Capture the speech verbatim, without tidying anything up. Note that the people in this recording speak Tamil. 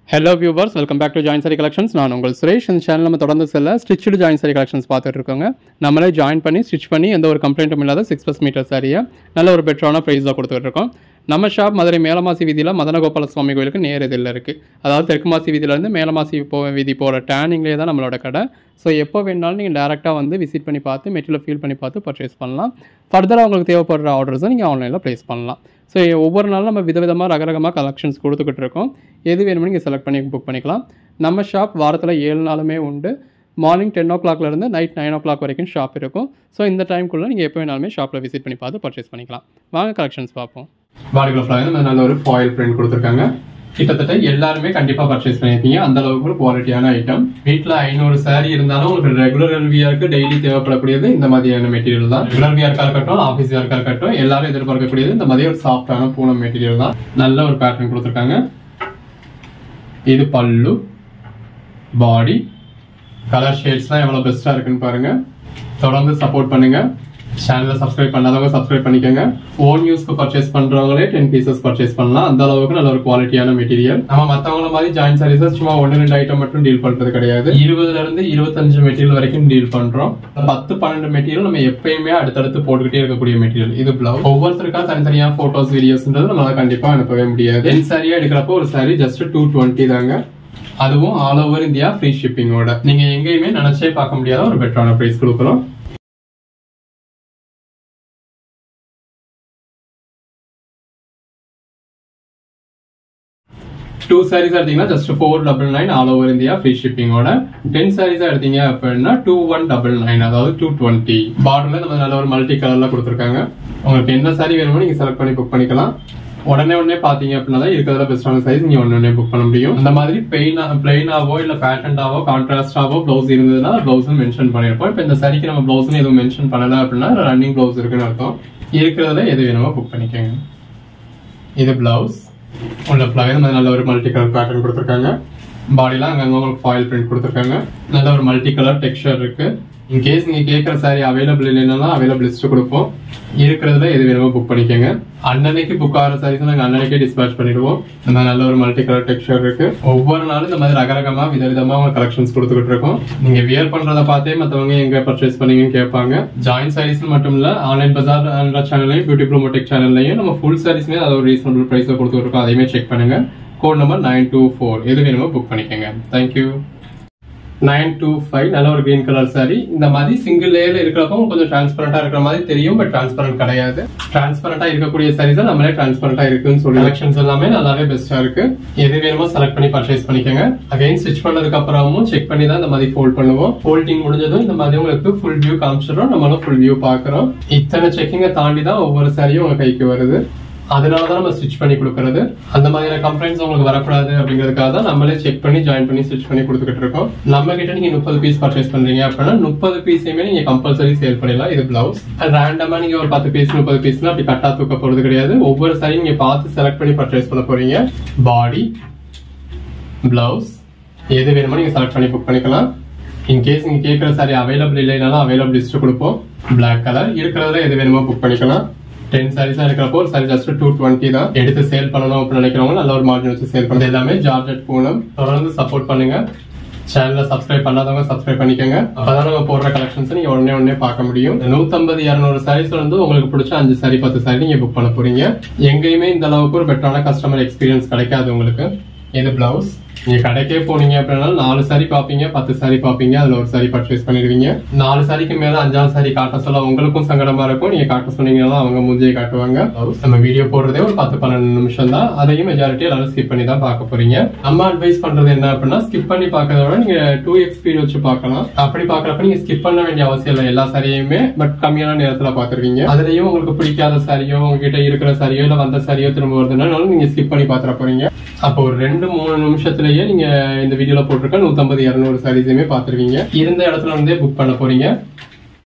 Hello viewers, welcome back to Joint Saree Collections. நான் உங்கள் சுரேஷ். இந்த சேனல் நம்ம தொடர்ந்து செல்ல ஸ்டிச்டு ஜாயின் சாரி கலெக்ஷன்ஸ் பார்த்துட்டு இருக்கோங்க. நம்மளே ஜாயின் பண்ணி ஸ்டிச் பண்ணி எந்த ஒரு கம்ப்ளைண்ட்டும் இல்லாத சிக்ஸ் ப்ளஸ் மீட்டர் சாரியை நல்ல ஒரு பெட்டரான ப்ரைஸாக கொடுத்துட்டு இருக்கோம். நம்ம ஷாப் மதுரை மேலமாசி வீதியில் மதனகோபால சுவாமி கோயிலுக்கு நேர் எதிரில் இருக்குது. அதாவது தெற்கு மாசி வீதியிலேருந்து மேலமாசி போ வீதி போகிற டேனிங்லேயே தான் நம்மளோட கடை. ஸோ எப்போ வேணாலும் நீங்கள் டேரெக்டாக வந்து விசிட் பண்ணி பார்த்து மெட்டீரியல் ஃபீல் பண்ணி பார்த்து பர்ச்சேஸ் பண்ணலாம். ஃபர்தராக உங்களுக்கு தேவைப்படுற ஆர்டர்ஸை நீங்கள் ஆன்லைனில் ப்ளேஸ் பண்ணலாம். ஸோ ஒவ்வொரு நாளும் நம்ம விதவிதமாக ரகரகமாக கலெக்ஷன்ஸ் கொடுத்துக்கிட்டு இருக்கோம். எது வேணுமோ நீங்கள் செலக்ட் பண்ணி புக் பண்ணிக்கலாம். நம்ம ஷாப் வாரத்தில் ஏழு நாளுமே உண்டு. மார்னிங் டென் ஓ கிளாக்லேருந்து நைட் நைன் ஓ கிளாக் வரைக்கும் ஷாப் இருக்கும். ஸோ இந்த டைம்குள்ளே நீங்கள் எப்போ வேணாலுமே ஷாப்பில் விசிட் பண்ணி பார்த்து பர்ச்சேஸ் பண்ணிக்கலாம். வாங்க கலெக்ஷன்ஸ் பார்ப்போம். பாடிக்குள்ள ஃப்ளாக நல்ல ஒரு ஃபாயில் பிரிண்ட் கொடுத்துருக்காங்க. கிட்டத்தட்ட எல்லாருமே கண்டிப்பாக பர்ச்சேஸ் பண்ணியிருப்பீங்க. அந்த அளவுக்கு ஒரு குவாலிட்டியான ஐட்டம். வீட்டில் ஐநூறு சாரி இருந்தாலும் உங்களுக்கு ரெகுலர் வியருக்கு டெய்லி தேவைப்படக்கூடியது இந்த மாதிரியான மெட்டீரியல் தான். ரெகுலர் வியர்க்காக இருக்கட்டும், ஆஃபீஸ் வியர்க்காக இருக்கட்டும், எல்லாரும் எதிர்பார்க்கக்கூடியது இந்த மாதிரி ஒரு சாஃப்டான பூனம் மெட்டீரியல் தான். நல்ல ஒரு பேட்டர்ன் கொடுத்துருக்காங்க. இது பல்லு, பாடி, கலர் ஷேட்ஸ்லாம் எவ்வளோ பெஸ்ட்டாக இருக்குன்னு பாருங்க. தொடர்ந்து சப்போர்ட் பண்ணுங்க. சேனலை சப்ஸ்கிரைப் பண்ணாதவங்க சப்ஸ்கிரைப் பண்ணிக்கோங்க. ஓன் யூஸ்க்கு பர்ச்சேஸ் பண்றவங்களே டென் பீசஸ் பர்ச்சேஸ் பண்ணலாம். அந்த அளவுக்கு நல்ல ஒரு குவாலிட்டியான மெட்டீரியல். நம்ம மற்றவங்கள மாதிரி ஜாயின் சாரீஸ் சும்மா ஒன்று ரெண்டு ஐட்டம் மட்டும் டீல் பண்றது கிடையாது. இருபதுல இருந்து இருபத்தஞ்சு மெட்டீரியல் வரைக்கும் டீல் பண்றோம். பத்து பன்னெண்டு மெட்டீரியல் நம்ம எப்பயுமே அடுத்தடுத்து போட்டுக்கிட்டே இருக்கக்கூடிய மெட்டீரியல். இது பிளவுஸ். ஒவ்வொருத்தருக்கா தனித்தனியா போட்டோஸ் வீடியோஸ்ன்றது நம்மளால கண்டிப்பா அனுப்பவே முடியாது. டென் சாரியா எடுக்கிறப்போ ஒரு சாரி ஜஸ்ட் டூ டுவெண்ட்டி தாங்க. அதுவும் ஆல் ஓவர் இந்தியா ஃப்ரீ ஷிப்பிங்கோட. நீங்க எங்கேயுமே நினைச்சே பார்க்க முடியாத ஒரு பெட்டரான பிரைஸ் கொடுக்குறோம். டூ சாரீஸ் எடுத்தீங்கன்னா just four double nine all over India free ஷிப்பிங்கோட. டென் சாரீஸ் எடுத்தீங்க அப்படின்னா டூ ஒன் டபுள் நைன் அதாவது டூ டுவெண்ட்டி. பார்டர்ல நம்ம நல்ல ஒரு மல்டி கலர்ல கொடுத்துருக்காங்க. உங்களுக்கு என்ன சாரி வேணுமோ நீங்க செலக்ட் பண்ணி புக் பண்ணிக்கலாம். உடனே உடனே பாத்தீங்க அப்படின்னா தான் இருக்கிறதுல பெஸ்டான சைஸ் நீங்க உடனே புக் பண்ண முடியும். அந்த மாதிரி பெயினா பிளைனாவோ இல்ல பேட்டன்டாவோ கான்ட்ராஸ்டாவோ பிளவுஸ் இருந்ததுன்னா பிளவுஸ் மென்ஷன் பண்ணிருப்போம். இப்ப இந்த சாரிக்கு நம்ம பிளவுஸ் எதுவும் மென்ஷன் பண்ணல அப்படின்னா ரன்னிங் பிளவுஸ் இருக்குன்னு அர்த்தம். இருக்கிறதுல எது வேணுமோ புக் பண்ணிக்கோங்க. இது பிளவுஸ். உள்ள ஃபிளவர் இந்த நல்ல ஒரு மல்டி கலர் பேட்டர்ன் கொடுத்துருக்காங்க. பாடிலாம் அங்கங்க உங்களுக்கு ஃபாயில் பிரிண்ட் கொடுத்துருக்காங்க. நல்ல ஒரு மல்டி கலர் டெக்ஸ்சர் இருக்கு. இன்கேஸ் நீங்க கேட்கற சாரி அவைலபிள் இல்லைன்னா அவைலபிள் லிஸ்ட் கொடுப்போம். இருக்கிறதுல எது வேணுமோ புக் பண்ணிக்கோங்க. அன்னன்னைக்கு புக் ஆகிற சாரீஸ் நாங்கள் அன்னன்னைக்கே டிஸ்பேச் பண்ணிடுவோம். இந்த நல்ல ஒரு மல்டி கலர் டெக்ஸ்சர் இருக்கு. ஒவ்வொரு நாளும் இந்த மாதிரி ரகரகமா விதவிதமா அவங்க கலெக்ஷன்ஸ் கொடுத்துக்கிட்டு இருக்கோம். நீங்க வியர் பண்றதை பார்த்தே மற்றவங்க எங்க பர்ச்சேஸ் பண்ணீங்கன்னு கேட்பாங்க. ஜாயின் சாரீஸ் மட்டும் இல்ல, ஆன்லைன் பஜார் சேனல்லையும் பியூட்டி ப்ரோமோடெக் சேனல்லையும் நம்ம ஃபுல் சாரீஸ்மே அது ஒரு ரீசனபிள் பிரைஸ்ல கொடுத்துட்டு இருக்கோம். அதையுமே செக் பண்ணுங்க. Code number nine two four. எது வேணுமோ புக் பண்ணிக்கோங்க. தேங்க்யூ. நைன் டூ ஃபைவ் நல்ல ஒரு கிரீன் கலர் சாரி. இந்த மாதிரி சிங்கிள் லேயர்ல இருக்கிறப்போ கொஞ்சம் டிரான்ஸ்பரண்டா இருக்கிற மாதிரி தெரியும். பட் டிரான்ஸ்பரண்ட் கிடையாது. டிரான்ஸ்பரண்டா இருக்கக்கூடிய சாரீஸ் நம்மளே டிரான்ஸ்பரண்டா இருக்குன்னு சொல்லி கலெக்ஷன்ஸ் எல்லாமே நல்லாவே பெஸ்டா இருக்கு. எது வேணுமோ செலக்ட் பண்ணி பர்ச்சேஸ் பண்ணிக்கோங்க. அகைன் ஸ்டிச் பண்ணதுக்கு அப்புறமும் செக் பண்ணி தான் இந்த மாதிரி ஃபோல்ட் பண்ணுவோம். ஃபோல்டிங் முடிஞ்சதும் இந்த மாதிரி உங்களுக்கு ஃபுல் வியூ காமிச்சிடும். நம்மளும் ஃபுல் வியூ பாக்குறோம். இத்தனை செக்கிங்கை தாண்டி தான் ஒவ்வொரு சாரியும் உங்க கைக்கு வருது. அதனாலதான் நம்ம ஸ்டிச் பண்ணி கொடுக்கறது. அந்த மாதிரியான கம்ப்ளைண்ட்ஸ் உங்களுக்கு வரக்கூடாது அப்படிங்கிறதுக்காக தான் நம்மளே செக் பண்ணி ஜாயின் பண்ணி ஸ்டிச் பண்ணி கொடுத்துக்கிட்டு இருக்கோம். நம்ம கிட்ட நீங்க முப்பது பீஸ் பர்ச்சேஸ் பண்றீங்க அப்படின்னா முப்பது பீஸையுமே நீங்க கம்பல்சரி சேல் பண்ணிடலாம். இது பிளவுஸ். ரேண்டமா நீங்க ஒரு பத்து பீஸ் முப்பது பீஸ்னா அப்படி கட்டா தூக்க போறது கிடையாது. ஒவ்வொரு சாரி நீங்க பார்த்து செலக்ட் பண்ணி பர்ச்சேஸ் பண்ண போறீங்க. பாடி, பிளவுஸ் எது வேணுமோ நீங்க செலக்ட் பண்ணி புக் பண்ணிக்கலாம். இன்கேஸ் நீங்க கேட்கிற சாரி அவைலபிள் இல்லைனாலும் அவைலபிள் லிஸ்ட் கொடுப்போம். Black colour. இருக்கிறதுல எது வேணுமோ புக் பண்ணிக்கலாம். டென் சாரீஸா இருக்கிறப்போ ஒரு சாரி ஜஸ்ட் டூ டுவெண்ட்டி தான். எடுத்து சேல் பண்ணணும் அப்படின்னு நினைக்கிறவங்க நல்ல ஒரு மார்ஜின் வச்சு சேல் பண்ணுறது. எல்லாமே ஜார்ஜெட் பூனம். தொடர்ந்து சப்போர்ட் பண்ணுங்க. சேனலை சப்ஸ்கிரைப் பண்ணாதவங்க சப்ஸ்கிரைப் பண்ணிக்கோங்க. அப்பதான் நம்ம போடுற கலெக்ஷன்ஸ் நீங்க உடனே உடனே பார்க்க முடியும். நூத்தம்பது இருநூறு சாரீஸ்ல இருந்து உங்களுக்கு பிடிச்ச அஞ்சு சாரி பத்து சாரி நீங்க புக் பண்ண போறீங்க. எங்கேயுமே இந்த அளவுக்கு ஒரு பெட்டரான கஸ்டமர் எக்ஸ்பீரியன்ஸ் கிடைக்காது உங்களுக்கு. இது பிளவுஸ். நீங்க கடைக்கே போனீங்க அப்படின்னா நாலு சாரி பாப்பீங்க, பத்து சாரி பாப்பீங்க, அதுல ஒரு சாரி பர்ச்சேஸ் பண்ணிடுவீங்க. நாலு சாரிக்கு மேல அஞ்சாறு சாரி காட்ட சொல்ல உங்களுக்கும் சங்கடமா இருக்கும். நீங்க காட்ட சொன்னீங்கன்னா அவங்க மூஞ்சியை காட்டுவாங்க. நம்ம வீடியோ போடுறதே ஒரு பத்து பன்னெண்டு நிமிஷம் தான். அதையும் மெஜாரிட்டி எல்லாரும் ஸ்கிப் பண்ணி தான் பார்க்க போறீங்க. நம்ம அட்வைஸ் பண்றது என்ன அப்படின்னா ஸ்கிப் பண்ணி பாக்கிறத விட நீங்க டூ எக்ஸ் ஸ்பீட் வச்சு பார்க்கலாம். அப்படி பாக்குறப்ப நீங்க ஸ்கிப் பண்ண வேண்டிய அவசியம் இல்லை. எல்லா சாரியுமே பட் கம்மியான நேரத்துல பாத்துருவீங்க. அதுலயும் உங்களுக்கு பிடிக்காத சாரியோ உங்ககிட்ட இருக்கிற சாரியோ இல்ல வந்த சாரியோ திரும்ப வருதுனாலும் நீங்க ஸ்கிப் பண்ணி பாத்துற போறீங்க. அப்போ ஒரு ரெண்டு மூணு நிமிஷத்துலயே நீங்க இந்த வீடியோல போட்டிருக்க நூத்தம்பது இருநூறு சாரீஸுமே பாத்துருவீங்க. இருந்த இடத்துல இருந்தே புக் பண்ண போறீங்க.